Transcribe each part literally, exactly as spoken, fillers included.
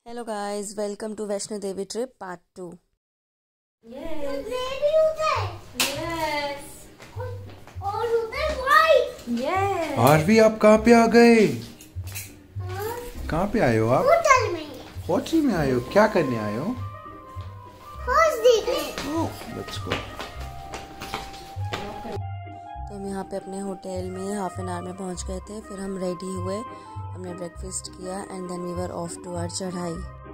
Hello guys, welcome to Vaishno Devi trip part two. आज भी आप कहाँ पे आ गए? कहाँ पे आए हो आप? होटल में। होटल में आए हो? क्या करने आए हो? हॉर्स देखने। Oh, let's go. तो हम यहाँ पे अपने होटल में हाफ एन आवर में पहुँच गए थे। फिर हम रेडी हुए, हमने ब्रेकफास्ट किया and then we were off two hour चढ़ाई।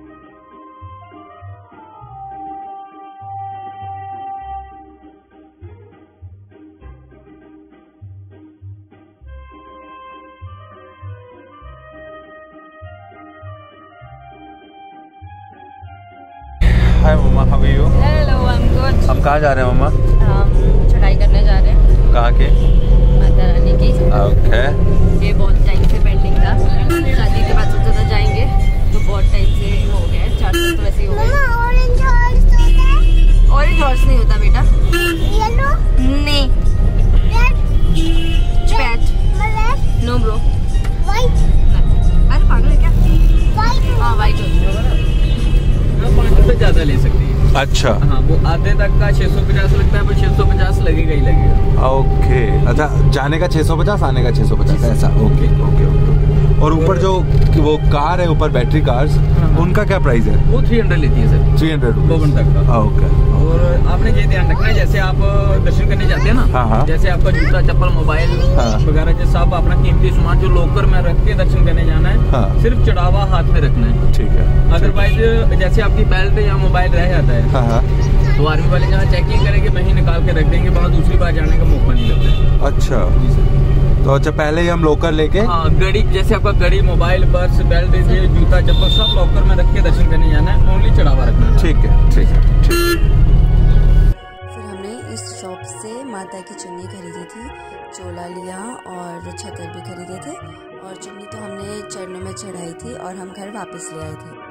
Hi mamma, how are you? Hello, I am good. हम कहाँ जा रहे हैं मम्मा? हम चढ़ाई करने जा रहे हैं। कहाँ के? माता रानी की। ओके। ये बहुत टाइम से पेंडिंग था। शादी के बाद सोचा था जाएंगे, तो बहुत टाइम से हो गया। चार साल तो वैसे ही हो गए। ऑरेंज हॉर्स होता है? ऑरेंज हॉर्स नहीं होता बेटा। येलो? नहीं। Red? Patch. Black? No bro. White? अरे पागल है क्या? व्हाइट? हाँ, वाइट होता है। पाँच रुपए ज्यादा ले सकती है। अच्छा। हाँ, वो आधे तक का छह सौ पचास लगता है, पर छह सौ पचास लगेगा ही लगेगा। ओके, अच्छा, जाने का छह सौ पचास, आने का छह सौ पचास, ऐसा। Okay okay okay. और ऊपर जो वो कार है, ऊपर बैटरी कार्स, उनका क्या प्राइस है? वो थ्री हंड्रेड लेती है सर, थ्री हंड्रेड पवन तक का। ओके। और आपने ये ध्यान रखना है, जैसे आप दर्शन करने जाते हैं ना, हाँ हाँ। जैसे आपका जूता चप्पल मोबाइल हाँ। वगैरह जो सब अपना कीमती सामान जो लॉकर में रख के दर्शन करने जाना है, हाँ। सिर्फ चढ़ावा हाथ में रखना है। ठीक है। अदरवाइज जैसे आपकी बेल्ट या मोबाइल रह जाता है, हाँ हाँ। तो आर्मी वाले जहाँ चेकिंग करेंगे वहीं निकाल के रख देंगे, वहाँ दूसरी बार जाने का मौका नहीं लगता। अच्छा, तो अच्छा, पहले ही हम लॉकर लेके। हाँ, घड़ी, जैसे आपका घड़ी, मोबाइल, पर्स, बेल्ट, ये जूता चप्पल सब लॉकर में रख के दर्शन करने जाना है, ओनली चढ़ावा रखना है। ठीक है ठीक है ठीक। फिर हमने इस शॉप से माता की चुन्नी खरीदी थी, चोला लिया और छतर भी खरीदे थे। और चुन्नी तो हमने चरणों में चढ़ाई थी और हम घर वापस ले आए थे।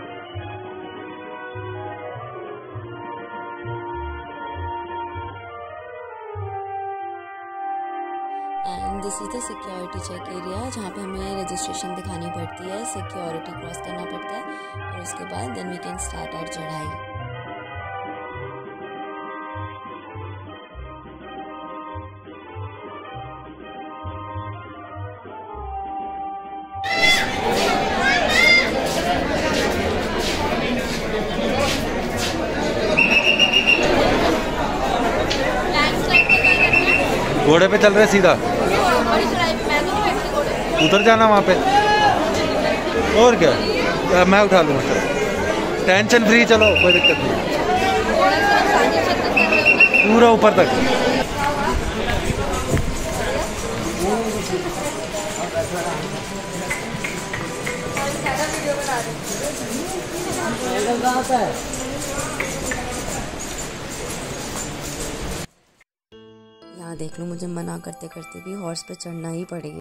And this is the security check area, जहाँ पे हमें रजिस्ट्रेशन दिखानी पड़ती है, सिक्योरिटी क्रॉस करना पड़ता है और उसके बाद then we can start our चढ़ाई। घोड़े पे चल रहे सीधा, उतर जाना वहाँ पे। और क्या, मैं उठा लूँगा, टेंशन फ्री, चलो कोई दिक्कत नहीं, पूरा ऊपर तक। यहाँ देख लो, मुझे मना करते करते भी हॉर्स पे चढ़ना ही पड़ेगा।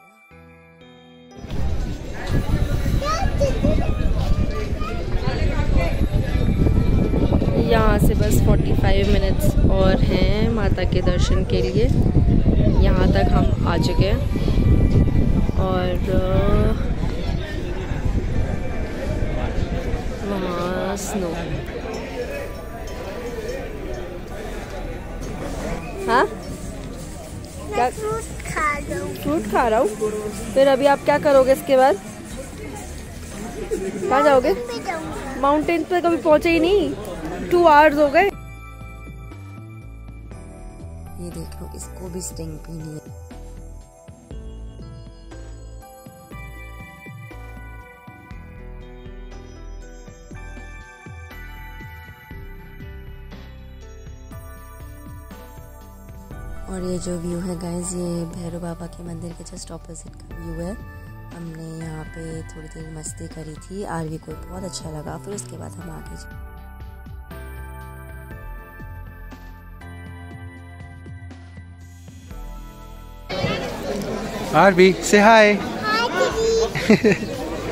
यहाँ से बस पैंतालीस मिनट्स और हैं माता के दर्शन के लिए। यहाँ तक हम आ चुके हैं और वहाँ स्नो। हाँ, क्या फ्रूट खा रहा हूँ। फ्रूट खा रहा हूँ? फिर अभी आप क्या करोगे इसके बाद? कहाँ जाओगे? पे जाऊँगा। माउंटेन पे कभी पहुँचे ही नहीं, टू आवर्स हो गए। ये देख लो, इसको भी स्टिंग पीनी है। और ये जो व्यू है गाइस, ये भैरव बाबा के मंदिर के जस्ट ऑपोजिट का व्यू है। हमने यहाँ पे थोड़ी देर मस्ती करी थी, आरवी को बहुत अच्छा लगा। फिर उसके बाद हम आगे जा आरवी, से हाय। हाय दीदी।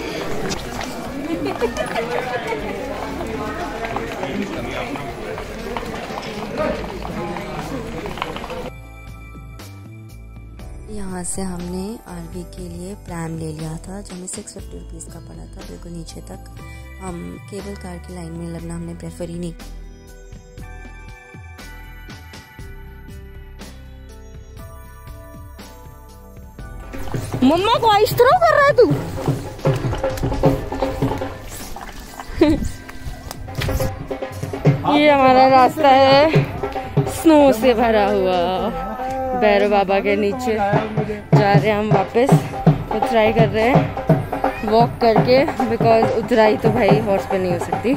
यहाँ से हमने आरवी के लिए प्रैम ले लिया था, जो हमें सिक्स फिफ्टी रुपीज़ का पड़ा था, बिल्कुल नीचे तक हम केबल कार की लाइन में लगना हमने प्रेफर ही नहीं। मम्मा को इस तरह कर रहा है तू। ये हमारा रास्ता है स्नो से भरा हुआ, भैरव बाबा के नीचे जा रहे हैं हम वापस। उतराई कर रहे हैं वॉक करके, बिकॉज उतराई तो भाई हॉर्स पे नहीं हो सकती।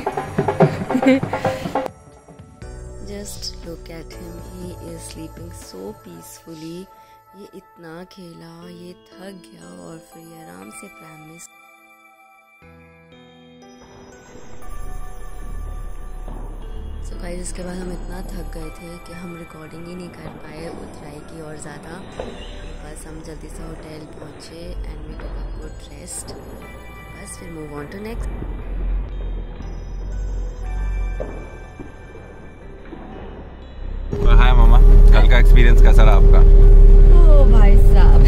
Just look at him, he is sleeping so peacefully. ये इतना खेला, ये थक गया और फिर ये आराम से प्लान में। सो गाइस, इसके बाद हम इतना थक गए थे कि हम रिकॉर्डिंग ही नहीं कर पाए उतराई की और ज़्यादा। बस हम जल्दी से होटल पहुँचे and we took a good rest. बस फिर move on to next. Hi mama, कल का एक्सपीरियंस कैसा रहा आपका? ओ भाई साहब,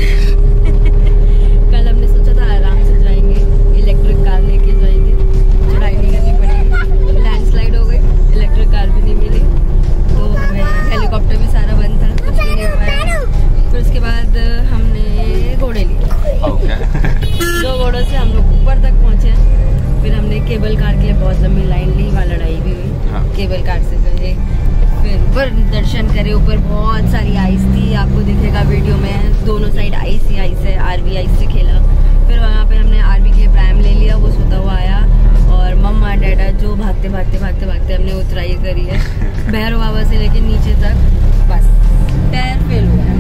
कल हमने सोचा था आराम से जाएंगे, इलेक्ट्रिक कार लेके जाएंगे, चढ़ाई नहीं करनी पड़ेगी। लैंडस्लाइड हो गई, इलेक्ट्रिक कार भी नहीं मिली, तो हमें हेलीकॉप्टर भी सारा बंद था, कुछ भी नहीं पाया। फिर उसके बाद हमने घोड़े लिए। दो घोड़ों से हम लोग ऊपर तक पहुँचे। फिर हमने केबल कार के लिए बहुत लंबी लाइन ली, वहाँ लड़ाई भी हुई। केबल कार से गए, फिर ऊपर दर्शन करे। ऊपर बहुत सारी आइस थी, आपको दिखेगा वीडियो में, दोनों साइड आइस ही आइस है। आरवी आइस से खेला। फिर वहाँ पे हमने आरवी के लिए प्राइम ले लिया, वो सोता हुआ आया। और मम्मा डैडा जो भागते भागते भागते भागते हमने उतराई करी है भैरव बाबा से लेके नीचे तक। बस पैर फेल हुआ है।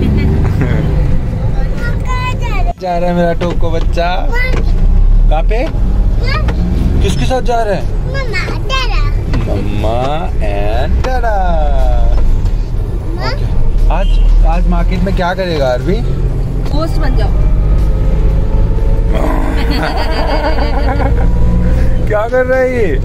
जा रहा है मेरा टोको बच्चा। कहाँ पे? किसके साथ जा रहे हैं? Mamma and dada. आज आज मार्केट में क्या करेगा अरबी? होस्ट बन जाओ। क्या कर रहा है ये?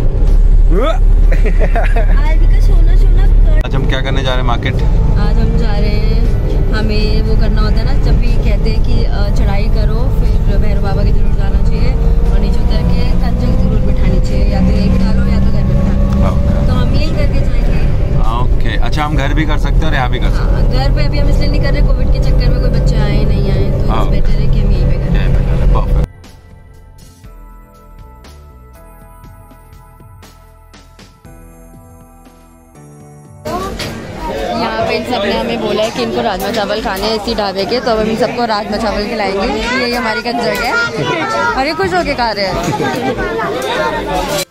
आरबी का सोना सोना कर। आज हम क्या करने जा रहे हैं मार्केट? आज हम जा रहे हैं, हमें वो करना होता है ना, जब भी कहते हैं कि चढ़ाई करो फिर भैरव बाबा के जरूर जाना चाहिए और नीचे उतर के कंजक जरूर बिठानी चाहिए, या तो लेके डालो या तो घर में बिठा। तो हम यही करके जाएंगे। ओके, अच्छा हम घर भी कर सकते हैं और यहाँ भी कर सकते हैं। हाँ, घर पे अभी हम इसलिए नहीं कर रहे, कोविड के चक्कर में कोई बच्चे आए नहीं आए, तो बेटर है कि हम यहीं पे करें। परफेक्ट। यहाँ पे इन सब ने हमें बोला है कि इनको राजमा चावल खाने हैं इसी ढाबे के, तो अब हम सबको राजमा चावल खिलाएंगे। ये हमारी कंजक है और ये खुश होके खा रहे हैं।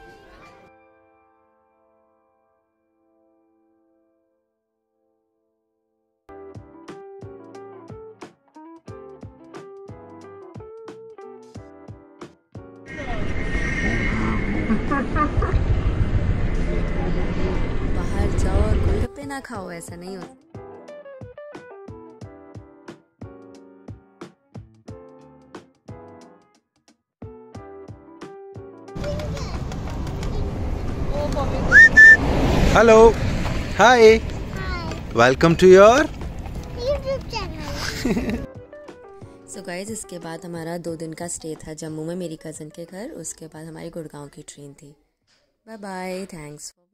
बाहर जाओ और गोलगप्पे ना खाओ, ऐसा नहीं होता। Hello, hi, welcome to your YouTube channel. So guys, इसके बाद हमारा दो दिन का स्टे था जम्मू में मेरी कज़न के घर। उसके बाद हमारी गुड़गांव की ट्रेन थी। Bye bye, thanks.